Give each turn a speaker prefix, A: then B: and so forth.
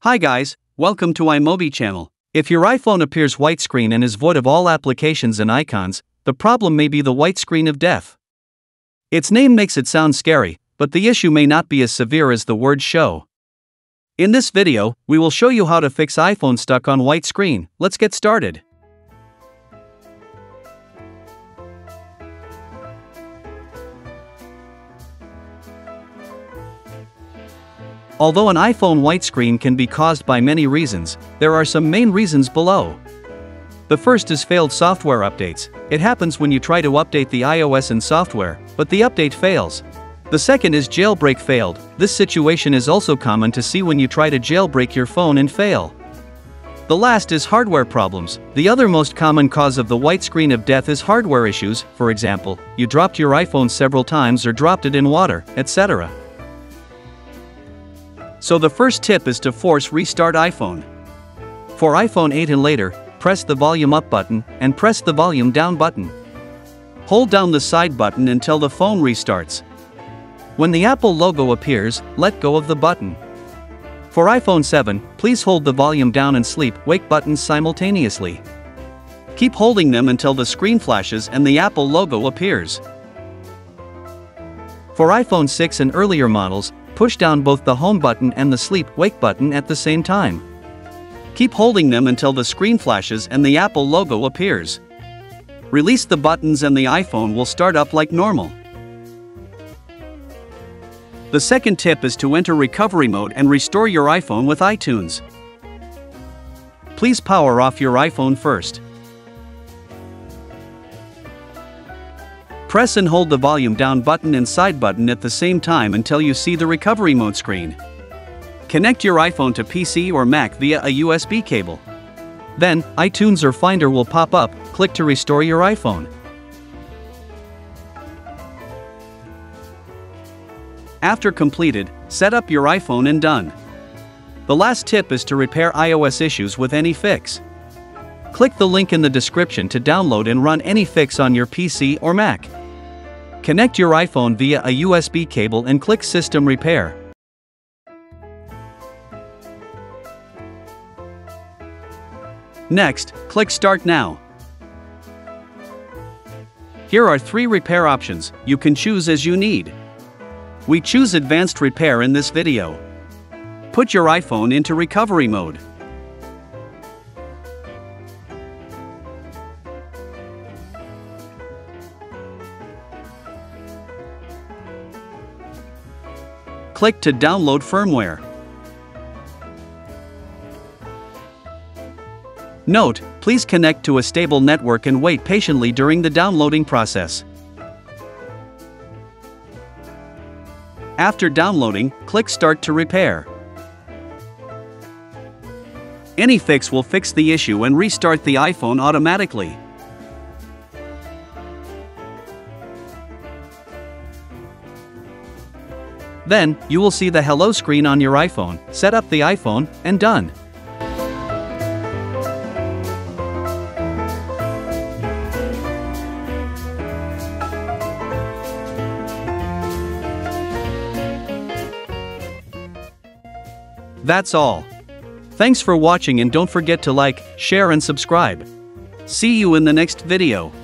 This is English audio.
A: Hi guys, welcome to iMobi channel. If your iPhone appears white screen and is void of all applications and icons, the problem may be the white screen of death. Its name makes it sound scary, but the issue may not be as severe as the words show. In this video, we will show you how to fix iPhone stuck on white screen. Let's get started. Although an iPhone white screen can be caused by many reasons, there are some main reasons below. The first is failed software updates. It happens when you try to update the iOS and software, but the update fails. The second is jailbreak failed. This situation is also common to see when you try to jailbreak your phone and fail. The last is hardware problems. The other most common cause of the white screen of death is hardware issues. For example, you dropped your iPhone several times or dropped it in water, etc. So the first tip is to force restart iPhone. For iPhone 8 and later, press the volume up button and press the volume down button. Hold down the side button until the phone restarts. When the Apple logo appears, let go of the button. For iPhone 7, please hold the volume down and sleep wake buttons simultaneously. Keep holding them until the screen flashes and the Apple logo appears. For iPhone 6 and earlier models, push down both the home button and the sleep wake button at the same time. Keep holding them until the screen flashes and the Apple logo appears. Release the buttons and the iPhone will start up like normal. The second tip is to enter recovery mode and restore your iPhone with iTunes. Please power off your iPhone first. Press and hold the volume down button and side button at the same time until you see the recovery mode screen. Connect your iPhone to PC or Mac via a USB cable. Then, iTunes or Finder will pop up. Click to restore your iPhone. After completed, set up your iPhone and done. The last tip is to repair iOS issues with AnyFix. Click the link in the description to download and run AnyFix on your PC or Mac. Connect your iPhone via a USB cable and click System Repair. Next, click Start Now. Here are 3 repair options. You can choose as you need. We choose Advanced Repair in this video. Put your iPhone into recovery mode. Click to download firmware. Note, please connect to a stable network and wait patiently during the downloading process. After downloading, click Start to repair. AnyFix will fix the issue and restart the iPhone automatically. Then, you will see the Hello screen on your iPhone. Set up the iPhone, and done. That's all. Thanks for watching and don't forget to like, share and subscribe. See you in the next video.